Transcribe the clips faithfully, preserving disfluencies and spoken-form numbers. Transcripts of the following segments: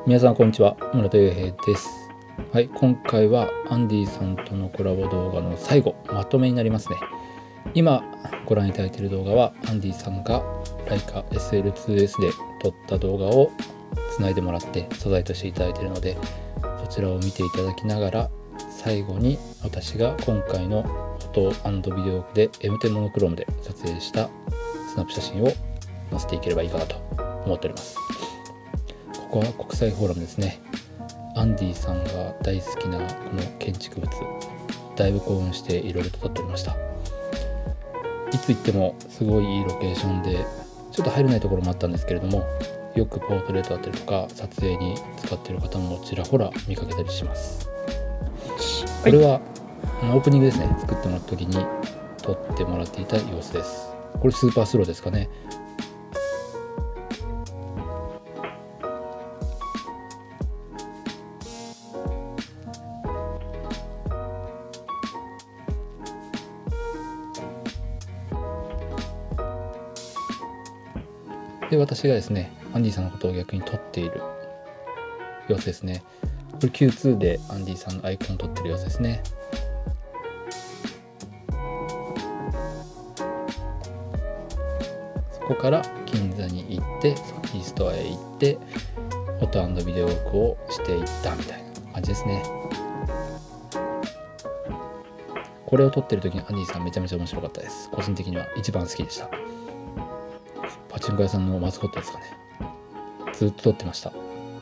皆さんこんにちは、村田裕平です。はい、今回はアンディさんとのコラボ動画の最後、まとめになりますね。今ご覧いただいている動画はアンディさんがライカ エスエルツーエス で撮った動画をつないでもらって素材としていただいているので、そちらを見ていただきながら最後に私が今回のフォト&ビデオで エムテン モノクロームで撮影したスナップ写真を載せていければいいかなと思っております。ここは国際フォーラムですね。アンディさんが大好きなこの建築物、だいぶ興奮していろいろと撮っておりました。いつ行ってもすごいいいロケーションで、ちょっと入れないところもあったんですけれども、よくポートレートだったりとか撮影に使っている方もちらほら見かけたりします。これはオープニングですね。作ってもらった時に撮ってもらっていた様子です。これスーパースローですかね。で、私がですね、アンディさんのことを逆に撮っている様子ですね。これ キューツー でアンディさんのアイコンを撮ってる様子ですね。そこから銀座に行って、ソフィーストアへ行って、フォト&ビデオウォークをしていったみたいな感じですね。これを撮ってる時にアンディさんめちゃめちゃ面白かったです。個人的には一番好きでした。パチンコ屋さんのマスコットですかね。ずっと撮ってました。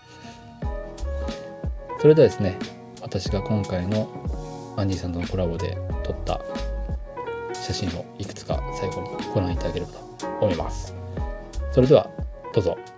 それではですね、私が今回のアンディさんとのコラボで撮った写真をいくつか最後にご覧いただければと思います。それではどうぞ。